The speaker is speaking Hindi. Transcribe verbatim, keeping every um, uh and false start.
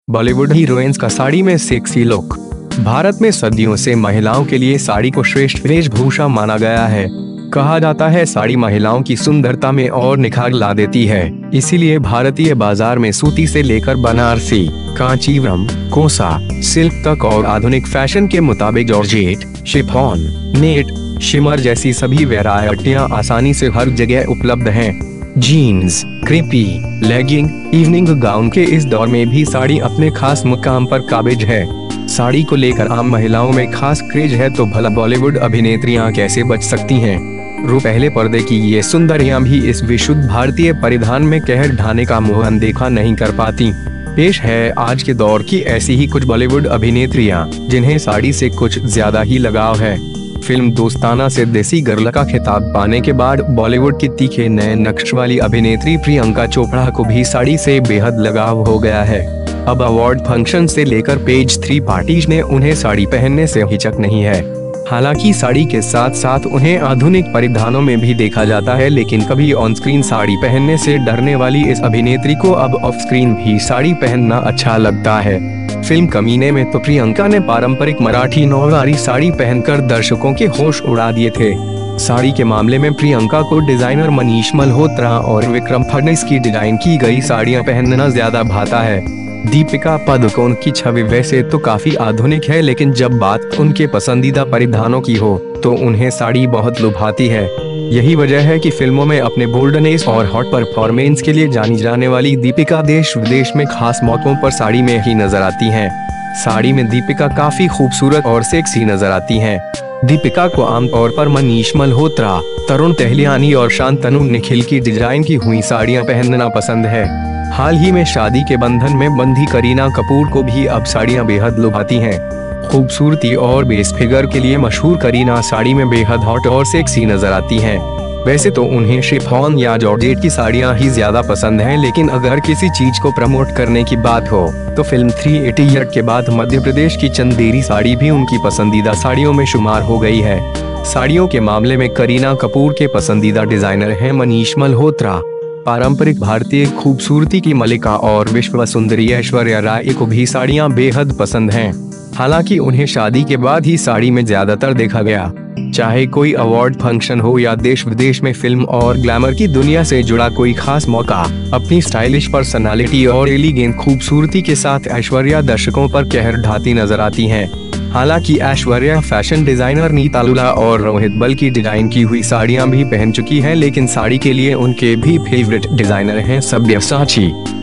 बॉलीवुड हीरोइंस का साड़ी में सेक्सी लुक। भारत में सदियों से महिलाओं के लिए साड़ी को श्रेष्ठ वेशभूषा माना गया है। कहा जाता है साड़ी महिलाओं की सुंदरता में और निखार ला देती है। इसीलिए भारतीय बाजार में सूती से लेकर बनारसी, कांचीवरम, कोसा, सिल्क तक और आधुनिक फैशन के मुताबिक जॉर्जेट, शिफॉन, नेट, शिमर जैसी सभी वैरायटियां आसानी से हर जगह उपलब्ध हैं। जीन्स, क्रेपी, लेगिंग, इवनिंग गाउन के इस दौर में भी साड़ी अपने खास मुकाम पर काबिज है। साड़ी को लेकर आम महिलाओं में खास क्रेज है तो भला बॉलीवुड अभिनेत्रियां कैसे बच सकती हैं। रू पहले पर्दे की ये सुंदरियां भी इस विशुद्ध भारतीय परिधान में कहर ढाने का मुंह अनदेखा नहीं कर पाती। पेश है आज के दौर की ऐसी ही कुछ बॉलीवुड अभिनेत्रियां जिन्हें साड़ी से कुछ ज्यादा ही लगाव है। फिल्म दोस्ताना से देसी गर्ल का खिताब पाने के बाद बॉलीवुड की तीखे नए नक्श वाली अभिनेत्री प्रियंका चोपड़ा को भी साड़ी से बेहद लगाव हो गया है। अब अवार्ड फंक्शन से लेकर पेज थ्री पार्टीज में उन्हें साड़ी पहनने से हिचक नहीं है। हालांकि साड़ी के साथ साथ उन्हें आधुनिक परिधानों में भी देखा जाता है, लेकिन कभी ऑन स्क्रीन साड़ी पहनने से डरने वाली इस अभिनेत्री को अब ऑफ स्क्रीन भी साड़ी पहनना अच्छा लगता है। फिल्म कमीने में तो प्रियंका ने पारंपरिक मराठी नौवारी साड़ी पहनकर दर्शकों के होश उड़ा दिए थे। साड़ी के मामले में प्रियंका को डिजाइनर मनीष मल्होत्रा और विक्रम फडणवीस की डिजाइन की गई साड़ियां पहनना ज्यादा भाता है। दीपिका पादुकोण की छवि वैसे तो काफी आधुनिक है, लेकिन जब बात उनके पसंदीदा परिधानों की हो तो उन्हें साड़ी बहुत लुभाती है। यही वजह है कि फिल्मों में अपने बोल्डनेस और हॉट परफॉर्मेंस के लिए जानी जाने वाली दीपिका देश विदेश में खास मौकों पर साड़ी में ही नजर आती हैं। साड़ी में दीपिका काफी खूबसूरत और सेक्सी नजर आती हैं। दीपिका को आमतौर पर मनीष मल्होत्रा, तरुण तहलियानी और शांतनु निखिल की डिजाइन की हुई साड़ियां पहनना पसंद है। हाल ही में शादी के बंधन में बंधी करीना कपूर को भी अब साड़ियां बेहद लुभाती हैं। खूबसूरती और बेस फिगर के लिए मशहूर करीना साड़ी में बेहद हॉट और सेक्सी नजर आती हैं। वैसे तो उन्हें शिफॉन या जॉर्जेट की साड़ियां ही ज्यादा पसंद हैं, लेकिन अगर किसी चीज को प्रमोट करने की बात हो तो फिल्म थ्री इडियट के बाद मध्य प्रदेश की चंदेरी साड़ी भी उनकी पसंदीदा साड़ियों में शुमार हो गई है। साड़ियों के मामले में करीना कपूर के पसंदीदा डिजाइनर हैं मनीष मल्होत्रा। पारंपरिक भारतीय खूबसूरती की मलिका और विश्व सुंदरी ऐश्वर्या राय को भी साड़ियां बेहद पसंद हैं। हालांकि उन्हें शादी के बाद ही साड़ी में ज्यादातर देखा गया। चाहे कोई अवार्ड फंक्शन हो या देश विदेश में फिल्म और ग्लैमर की दुनिया से जुड़ा कोई खास मौका, अपनी स्टाइलिश पर्सनालिटी और एलिगेंट खूबसूरती के साथ ऐश्वर्या दर्शकों पर कहर ढाती नजर आती हैं। हालांकि ऐश्वर्या फैशन डिजाइनर नीता लुला और रोहित बल की डिजाइन की हुई साड़ियां भी पहन चुकी हैं, लेकिन साड़ी के लिए उनके भी फेवरेट डिजाइनर हैं सब्यसाची।